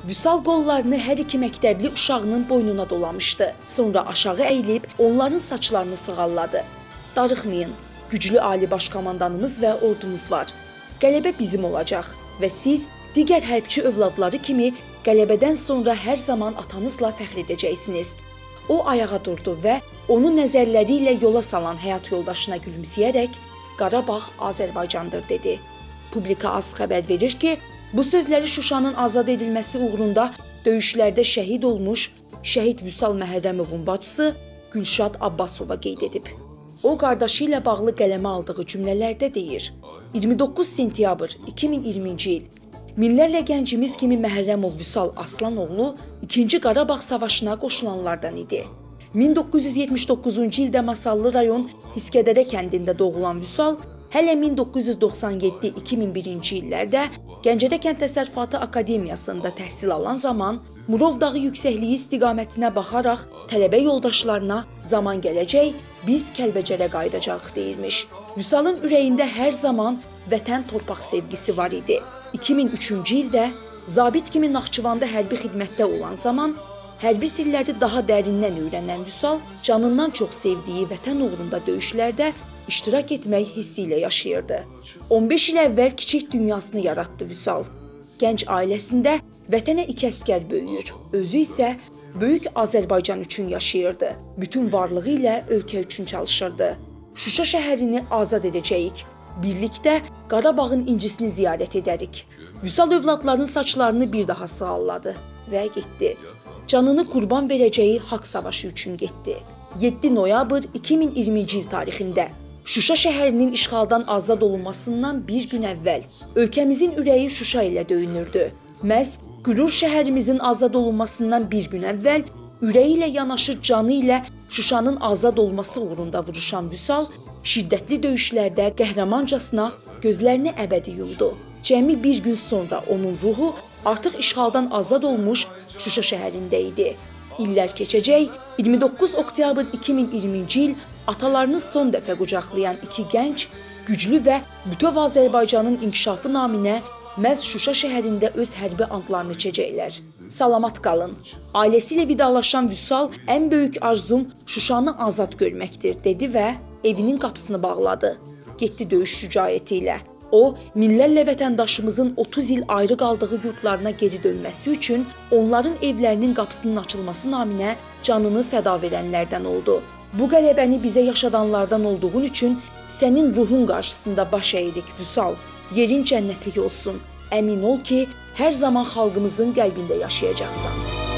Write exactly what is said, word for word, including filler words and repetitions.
Vüsal qollarını hər iki məktəbli uşağının boynuna dolamışdı. Sonra aşağı əyilib onların saçlarını sığalladı. Darıxmayın, güclü ali baş komandanımız və ordumuz var. Qələbə bizim olacaq və siz digər hərbçi övladları kimi qələbədən sonra hər zaman atanızla fəxr edəcəksiniz. O ayağa durdu və onu nəzərləri ilə yola salan həyat yoldaşına gülümsəyərək Qarabağ Azərbaycandır dedi. Publika az xəbər verir ki, bu sözləri Şuşanın azad edilməsi uğrunda döyüşlərdə şəhid olmuş şəhid Vüsal Məhərrəmovun bacısı Gülşad Abbasova qeyd edib. O, qardaşı ilə bağlı qələmə aldığı cümlələrdə deyir: iyirmi doqquz sentyabr iki min iyirminci il minlərlə gəncimiz kimi Məhərrəmov Vüsal Aslanoğlu ikinci Qarabağ savaşına qoşulanlardan idi. min doqquz yüz yetmiş doqquzuncu ildə Masallı rayon Hiskədərə kəndində doğulan Vüsal hələ min doqquz yüz doxsan yeddi iki min birinci illərdə Gəncədə Kənd Təsərrüfatı Akademiyasında təhsil alan zaman Murov dağı yüksəkliyi istiqamətinə baxaraq tələbə yoldaşlarına zaman gələcək, biz Kəlbəcərə qayıdacağıq deyirmiş. Vüsalın ürəyində hər zaman vətən torpaq sevgisi var idi. iki min üçüncü ildə zabit kimi Naxçıvanda hərbi xidmətdə olan zaman hərbi silləri daha dərindən öyrənən Vüsal canından çox sevdiyi vətən uğrunda döyüşlərdə iştirak etmək hissi ilə yaşayırdı. on beş il əvvəl kiçik dünyasını yaratdı Vüsal. Gənc ailəsində vətənə iki əskər böyüyür, özü isə böyük Azərbaycan üçün yaşayırdı. Bütün varlığı ilə ölkə üçün çalışırdı. Şuşa şəhərini azad edəcəyik. Birlikdə Qarabağın incisini ziyarət edərik. Vüsal övladların saçlarını bir daha sığalladı və getdi. Canını qurban verəcəyi haqq savaşı üçün getdi. yeddi noyabr iki min iyirminci il tarixində Şuşa şəhərinin işğaldan azad olunmasından bir gün əvvəl ölkəmizin ürəyi Şuşa ilə döyünürdü. Məhz qürur şəhərimizin azad olunmasından bir gün əvvəl ürəyi ilə yanaşı canı ilə Şuşanın azad olması uğrunda vuruşan Vüsal şiddətli döyüşlərdə qəhrəmancasına gözlərini əbədi yumdu. Cəmi bir gün sonra onun ruhu artıq işğaldan azad olmuş Şuşa şəhərində idi. İllər keçəcək, iyirmi doqquz oktyabr iki min iyirminci il atalarını son dəfə qucaqlayan iki gənc, güclü və bütöv Azərbaycanın inkişafı naminə məhz Şuşa şəhərində öz hərbi andlarını içəcəklər. Salamat qalın. Ailəsi ilə vidalaşan Vüsal, ən böyük arzum Şuşanı azad görməkdir, dedi və evinin qapısını bağladı. Getdi döyüş şücaəti ilə. O, minlərlə vətəndaşımızın otuz il ayrı qaldığı yurtlarına geri dönməsi üçün onların evlərinin qapısının açılması naminə canını fəda verənlərdən oldu. Bu qələbəni bizə yaşadanlardan olduğun üçün sənin ruhun qarşısında baş əyirik Vüsal. Yerin cənnətlik olsun. Əmin ol ki, hər zaman xalqımızın qəlbində yaşayacaqsan.